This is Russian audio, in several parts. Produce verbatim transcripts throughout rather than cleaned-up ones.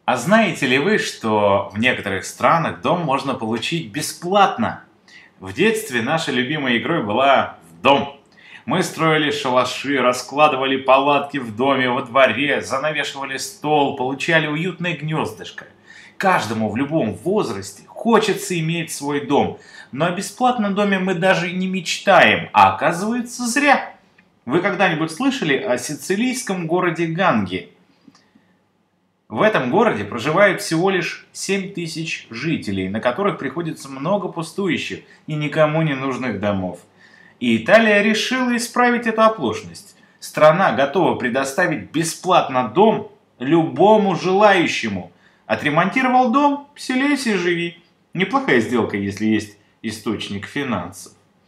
А знаете ли вы, что в некоторых странах дом можно получить бесплатно? В детстве нашей любимой игрой была в дом. Мы строили шалаши, раскладывали палатки в доме, во дворе, занавешивали стол, получали уютное гнездышко. Каждому в любом возрасте хочется иметь свой дом, но о бесплатном доме мы даже не мечтаем, а оказывается зря. Вы когда-нибудь слышали о сицилийском городе Ганге? В этом городе проживает всего лишь семь тысяч жителей, на которых приходится много пустующих и никому не нужных домов. И Италия решила исправить эту оплошность. Страна готова предоставить бесплатно дом любому желающему. Отремонтировал дом, селись и живи. Неплохая сделка, если есть источник финансов.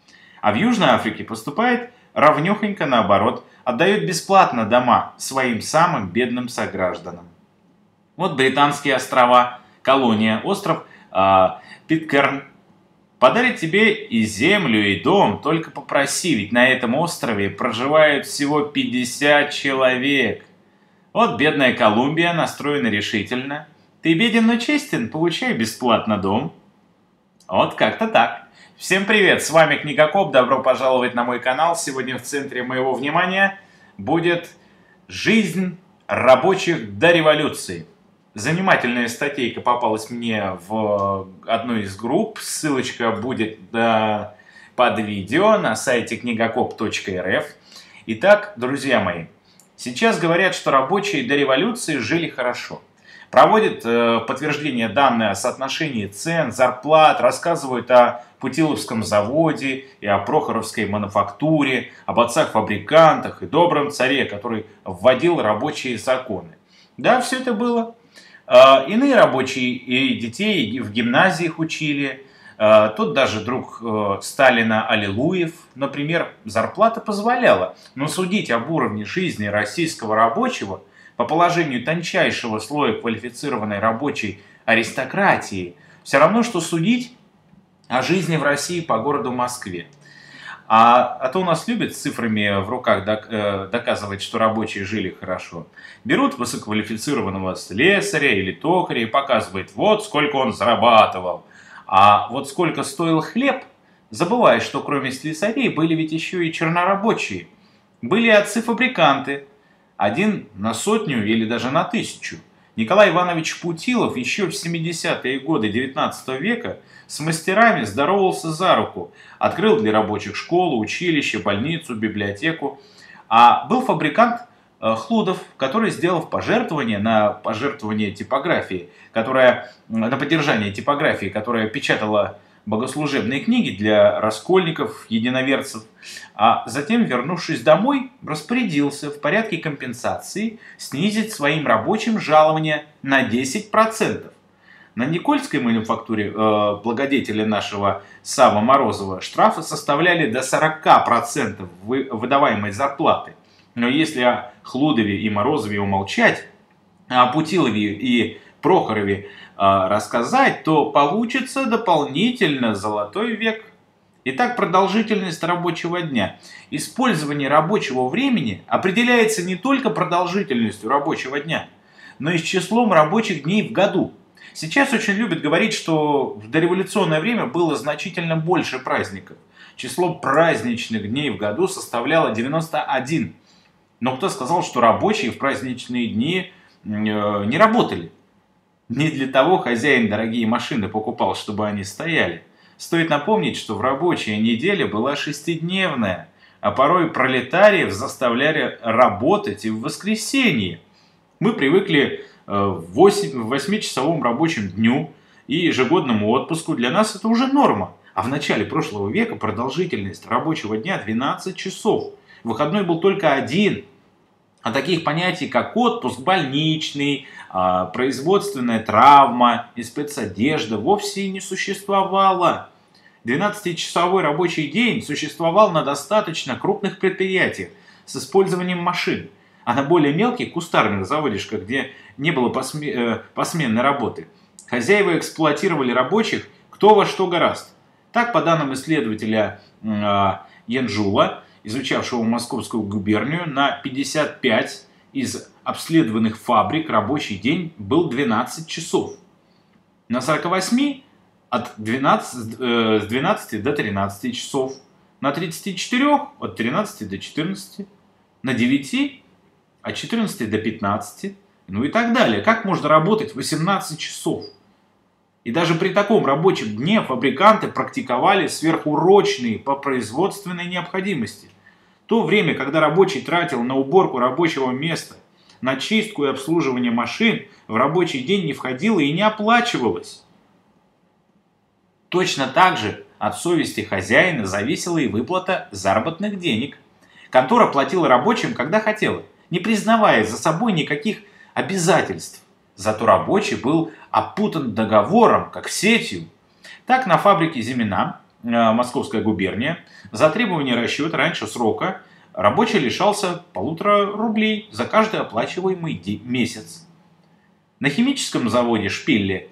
А в Южной Африке поступает равнёхонько наоборот. Отдают бесплатно дома своим самым бедным согражданам. Вот британские острова, колония, остров э, Питкэрн подарит тебе и землю, и дом, только попроси, ведь на этом острове проживает всего пятьдесят человек. Вот бедная Колумбия настроена решительно. Ты беден, но честен, получай бесплатно дом. Вот как-то так. Всем привет, с вами Книгокоп, добро пожаловать на мой канал. Сегодня в центре моего внимания будет жизнь рабочих до революции. Занимательная статейка попалась мне в одной из групп. Ссылочка будет да, под видео на сайте книгокоп точка эр эф. Итак, друзья мои, сейчас говорят, что рабочие до революции жили хорошо. Проводят э, подтверждение данные о соотношении цен, зарплат, рассказывают о Путиловском заводе и о Прохоровской мануфактуре, об отцах-фабрикантах и добром царе, который вводил рабочие законы. Да, все это было. Иные рабочие и детей в гимназиях учили. Тут даже друг Сталина Аллилуев, например, зарплата позволяла. Но судить об уровне жизни российского рабочего по положению тончайшего слоя квалифицированной рабочей аристократии все равно, что судить о жизни в России по городу Москве. А, а то у нас любят с цифрами в руках док, э, доказывать, что рабочие жили хорошо. Берут высококвалифицированного слесаря или токаря и показывают, вот сколько он зарабатывал. А вот сколько стоил хлеб, забывая, что кроме слесарей были ведь еще и чернорабочие. Были отцы-фабриканты, один на сотню или даже на тысячу. Николай Иванович Путилов еще в семидесятые годы девятнадцатого века с мастерами здоровался за руку. Открыл для рабочих школу, училище, больницу, библиотеку. А был фабрикант э, Хлудов, который, сделав пожертвование на пожертвование типографии, которая, на поддержание типографии, которая печатала богослужебные книги для раскольников, единоверцев, а затем, вернувшись домой, распорядился в порядке компенсации снизить своим рабочим жалование на десять процентов. На Никольской мануфактуре э, благодетеля нашего Савва Морозова штрафы составляли до сорока процентов вы, выдаваемой зарплаты. Но если о Хлудове и Морозове умолчать, а о Путилове и Прохорове э, рассказать, то получится дополнительно золотой век. Итак, продолжительность рабочего дня. Использование рабочего времени определяется не только продолжительностью рабочего дня, но и с числом рабочих дней в году. Сейчас очень любят говорить, что в дореволюционное время было значительно больше праздников. Число праздничных дней в году составляло девяносто один. Но кто сказал, что рабочие в праздничные дни не работали? Не для того хозяин дорогие машины покупал, чтобы они стояли. Стоит напомнить, что в рабочая неделя была шестидневная, а порой пролетариев заставляли работать и в воскресенье. Мы привыкли в восьмичасовому рабочем дню и ежегодному отпуску. Для нас это уже норма. А в начале прошлого века продолжительность рабочего дня двенадцать часов. Выходной был только один. А таких понятий, как отпуск больничный, производственная травма и спецодежда вовсе и не существовало. двенадцатичасовой рабочий день существовал на достаточно крупных предприятиях с использованием машин. А на более мелких кустарных заводишках, где не было посменной работы, хозяева эксплуатировали рабочих кто во что гораст. Так, по данным исследователя Янжула, изучавшего Московскую губернию, на пятьдесят пять из обследованных фабрик рабочий день был двенадцать часов. На сорока восьми от двенадцати, э, с двенадцати до тринадцати часов. На тридцати четырёх от тринадцати до четырнадцати. На девяти от четырнадцати до пятнадцати. Ну и так далее. Как можно работать восемнадцать часов? И даже при таком рабочем дне фабриканты практиковали сверхурочные по производственной необходимости. То время, когда рабочий тратил на уборку рабочего места, на чистку и обслуживание машин, в рабочий день не входило и не оплачивалось. Точно так же от совести хозяина зависела и выплата заработных денег. Контора платила рабочим, когда хотела, не признавая за собой никаких обязательств. Зато рабочий был опутан договором, как сетью. Так на фабрике «Зимина», Московская губерния, за требование расчета раньше срока рабочий лишался полутора рублей за каждый оплачиваемый месяц. На химическом заводе «Шпилле»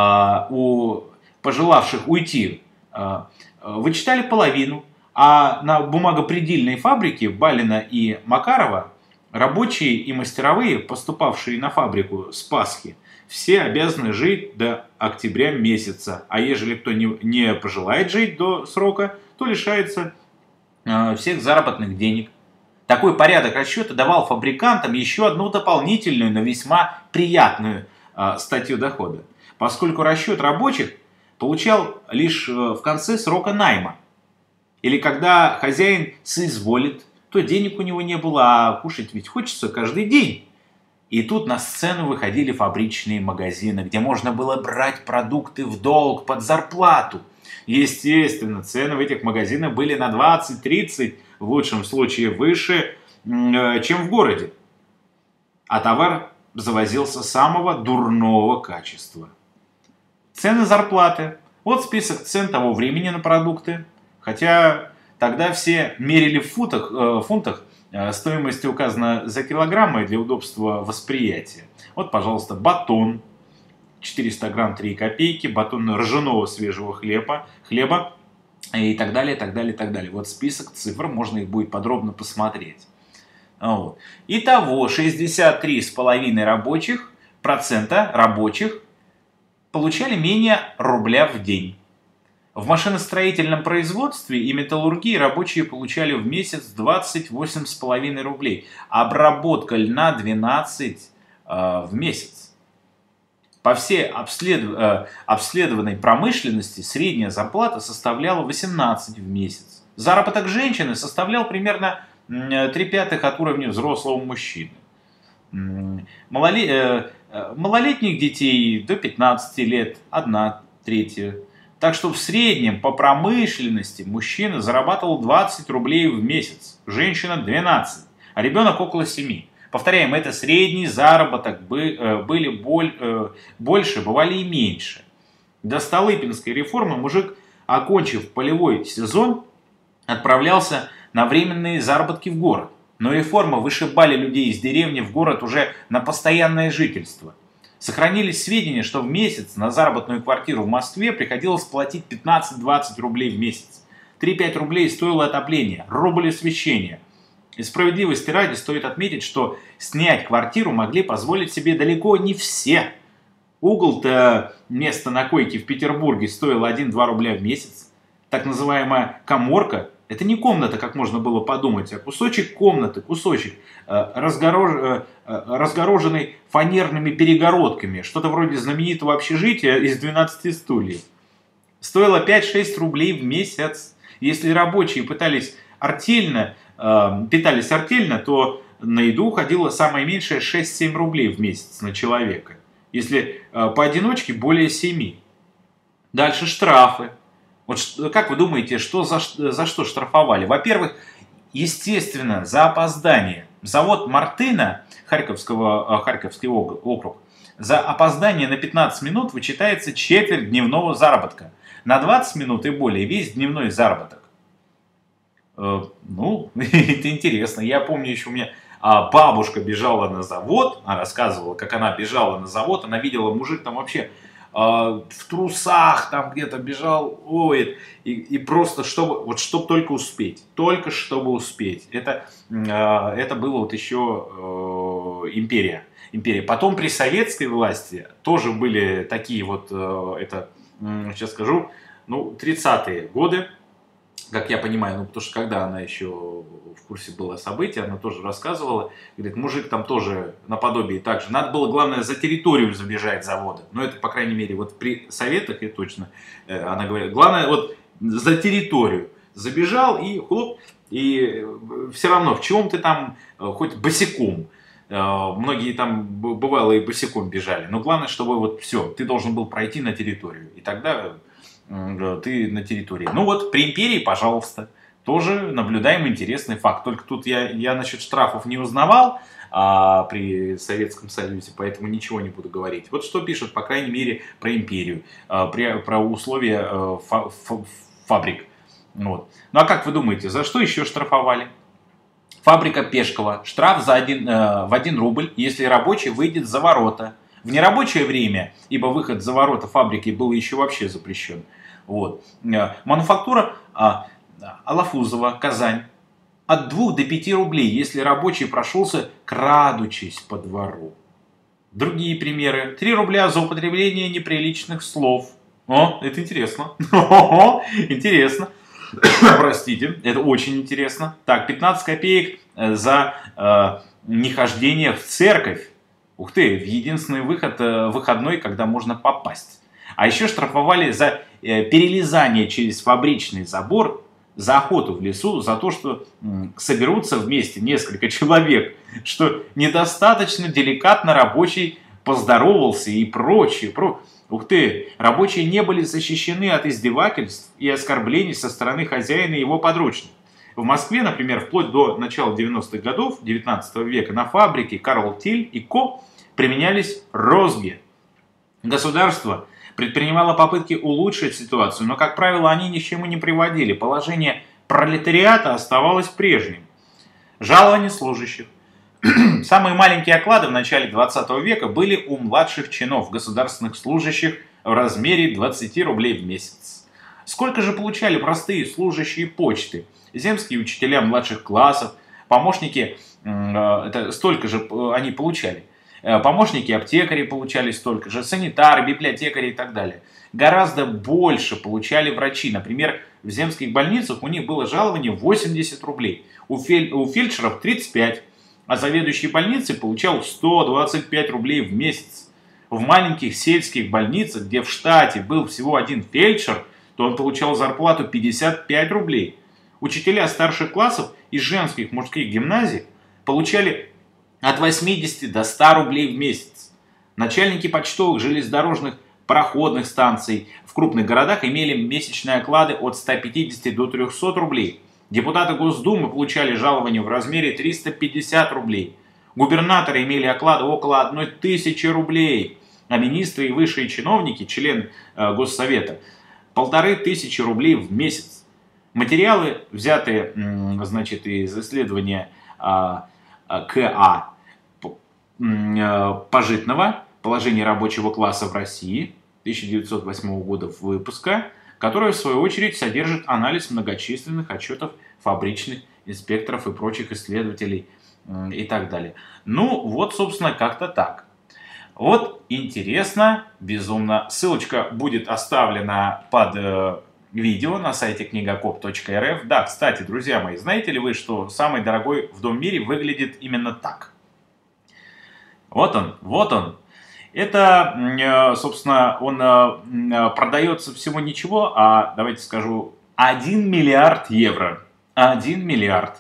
у пожелавших уйти вычитали половину, а на бумагопредельной фабрике Балина и Макарова рабочие и мастеровые, поступавшие на фабрику с Пасхи, все обязаны жить до октября месяца, а ежели кто не, не пожелает жить до срока, то лишается э, всех заработных денег. Такой порядок расчета давал фабрикантам еще одну дополнительную, но весьма приятную э, статью дохода, поскольку расчет рабочих получал лишь э, в конце срока найма, или когда хозяин соизволит, то денег у него не было, а кушать ведь хочется каждый день. И тут на сцену выходили фабричные магазины, где можно было брать продукты в долг под зарплату. Естественно, цены в этих магазинах были на двадцать-тридцать, в лучшем случае выше, чем в городе. А товар завозился самого дурного качества. Цены зарплаты. Вот список цен того времени на продукты. Хотя тогда все мерили в футах, э, фунтах, э, стоимость указана за килограммы для удобства восприятия. Вот, пожалуйста, батон, четыреста грамм три копейки, батон ржаного свежего хлеба, хлеба и так далее, так далее, так далее. Вот список цифр, можно их будет подробно посмотреть. Вот. Итого шестьдесят три и пять десятых рабочих процента рабочих получали менее рубля в день. В машиностроительном производстве и металлургии рабочие получали в месяц двадцать восемь и пять десятых рублей. Обработка льна двенадцать э, в месяц. По всей обследов... э, обследованной промышленности средняя зарплата составляла восемнадцать в месяц. Заработок женщины составлял примерно три пятых от уровня взрослого мужчины. Малолет... э, малолетних детей до пятнадцати лет одна третья. Так что в среднем по промышленности мужчина зарабатывал двадцать рублей в месяц, женщина двенадцать, а ребенок около семи. Повторяем, это средний заработок, были больше, бывали и меньше. До Столыпинской реформы мужик, окончив полевой сезон, отправлялся на временные заработки в город. Но реформа вышибали людей из деревни в город уже на постоянное жительство. Сохранились сведения, что в месяц на заработную квартиру в Москве приходилось платить пятнадцать-двадцать рублей в месяц. три-пять рублей стоило отопление, рубль освещения. И справедливости ради стоит отметить, что снять квартиру могли позволить себе далеко не все. Угол-то место на койке в Петербурге стоило один-два рубля в месяц. Так называемая каморка – это не комната, как можно было подумать, а кусочек комнаты, кусочек, разгорож... разгороженный фанерными перегородками, что-то вроде знаменитого общежития из двенадцати стульев. Стоило пять-шесть рублей в месяц. Если рабочие пытались артельно, э, питались артельно, то на еду уходило самое меньшее шесть-семь рублей в месяц на человека. Если э, поодиночке более семи. Дальше штрафы. Вот как вы думаете, что за, за что штрафовали? Во-первых, естественно, за опоздание. Завод Мартына, Харьковского, Харьковский округ, за опоздание на пятнадцать минут вычитается четверть дневного заработка. На двадцать минут и более весь дневной заработок. Э, ну, это интересно. Я помню, еще у меня бабушка бежала на завод, она рассказывала, как она бежала на завод, она видела, мужик там вообще в трусах там где-то бежал, ой, и, и просто чтобы, вот чтобы только успеть, только чтобы успеть. Это, это было вот еще империя. империя. Потом при советской власти тоже были такие вот, это, сейчас скажу, ну, тридцатые годы, как я понимаю, ну, потому что когда она еще в курсе было событий, она тоже рассказывала, говорит, мужик там тоже наподобие так же. Надо было, главное, за территорию забежать завода. Но это, по крайней мере, вот при советах и точно, она говорит, главное, вот за территорию забежал и хлоп, и все равно в чем ты там, хоть босиком, многие там бывало и босиком бежали, но главное, чтобы вот все, ты должен был пройти на территорию, и тогда ты на территории. Ну вот, при империи, пожалуйста, тоже наблюдаем интересный факт. Только тут я, я насчет штрафов не узнавал а, при Советском Союзе, поэтому ничего не буду говорить. Вот что пишут, по крайней мере, про империю, а, при, про условия а, фа, фа, фабрик. Вот. Ну а как вы думаете, за что еще штрафовали? Фабрика Пешкова. Штраф за один, э, в один рубль, если рабочий выйдет за ворота. В нерабочее время, ибо выход за ворота фабрики был еще вообще запрещен. Вот. Мануфактура а, Алафузова, Казань. От двух до пяти рублей, если рабочий прошелся, крадучись по двору. Другие примеры. три рубля за употребление неприличных слов. О, это интересно. Интересно. Простите, это очень интересно. Так, пятнадцать копеек за э, нехождение в церковь. Ух ты, в единственный выход, э, выходной, когда можно попасть. А еще штрафовали за э, перелезание через фабричный забор, за охоту в лесу, за то, что э, соберутся вместе несколько человек, что недостаточно деликатно рабочий поздоровался и прочее. Про... Ух ты, рабочие не были защищены от издевательств и оскорблений со стороны хозяина и его подручных. В Москве, например, вплоть до начала девяностых годов девятнадцатого века на фабрике Карл Тиль и Ко применялись розги. Государство предпринимало попытки улучшить ситуацию, но, как правило, они ни к чему не приводили. Положение пролетариата оставалось прежним. Жалование служащих. Самые маленькие оклады в начале двадцатого века были у младших чинов, государственных служащих в размере двадцати рублей в месяц. Сколько же получали простые служащие почты, земские учителя младших классов, помощники, это столько же они получали. Помощники аптекари получали столько же, санитары, библиотекари и так далее. Гораздо больше получали врачи. Например, в земских больницах у них было жалование восемьдесят рублей, у, фель, у фельдшеров тридцать пять. А заведующий больницей получал сто двадцать пять рублей в месяц. В маленьких сельских больницах, где в штате был всего один фельдшер, то он получал зарплату пятьдесят пять рублей. Учителя старших классов из женских мужских гимназий получали от восьмидесяти до ста рублей в месяц. Начальники почтовых, железнодорожных, пароходных станций в крупных городах имели месячные оклады от ста пятидесяти до трёхсот рублей. Депутаты Госдумы получали жалование в размере триста пятьдесят рублей. Губернаторы имели оклады около одной тысячи рублей. А министры и высшие чиновники, члены э, Госсовета, полторы тысячи рублей в месяц. Материалы, взятые м, значит, из исследования э, КА э, Пожитного «Положение рабочего класса в России» тысяча девятьсот восьмого года выпуска, которая, в свою очередь, содержит анализ многочисленных отчетов фабричных инспекторов и прочих исследователей и так далее. Ну, вот, собственно, как-то так. Вот, интересно, безумно. Ссылочка будет оставлена под э, видео на сайте книгакоп точка эр эф. Да, кстати, друзья мои, знаете ли вы, что самый дорогой в дом мире выглядит именно так? Вот он, вот он. Это, собственно, он продается всего ничего, а, давайте скажу, один миллиард евро. один миллиард.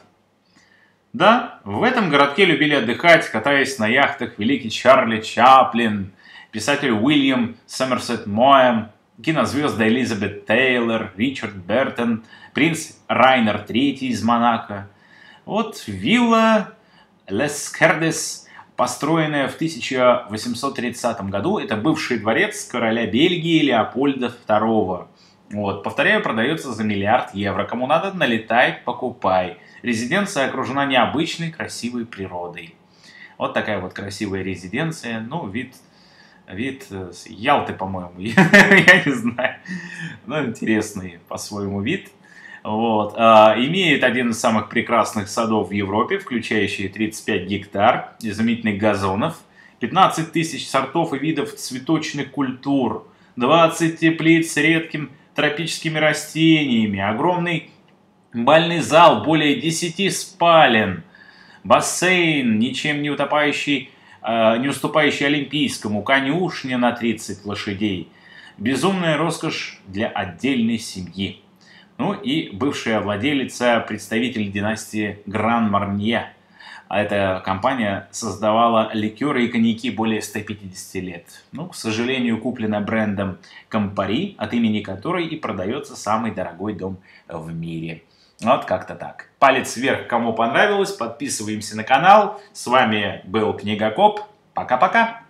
Да, в этом городке любили отдыхать, катаясь на яхтах великий Чарли Чаплин, писатель Уильям Сомерсет Моэм, кинозвезды Элизабет Тейлор, Ричард Бертон, принц Райнер третий из Монако. Вот вилла Лес Кердес, построенная в тысяча восемьсот тридцатом году, это бывший дворец короля Бельгии Леопольда второго. Вот, повторяю, продается за миллиард евро. Кому надо, налетай, покупай. Резиденция окружена необычной красивой природой. Вот такая вот красивая резиденция. Ну, вид, вид с Ялты, по-моему. Я не знаю. Ну, интересный по-своему вид. Вот. А, имеет один из самых прекрасных садов в Европе, включающий тридцать пять гектар изумительных газонов, пятнадцать тысяч сортов и видов цветочных культур, двадцать теплиц с редкими тропическими растениями, огромный бальный зал, более десяти спален, бассейн, ничем не утопающий, э, не уступающий олимпийскому, конюшня на тридцать лошадей. Безумная роскошь для отдельной семьи. Ну и бывшая владелица, представитель династии Гран-Марнье. А эта компания создавала ликеры и коньяки более ста пятидесяти лет. Ну, к сожалению, куплена брендом Кампари, от имени которой и продается самый дорогой дом в мире. Вот как-то так. Палец вверх, кому понравилось, подписываемся на канал. С вами был Книгокоп. Пока-пока.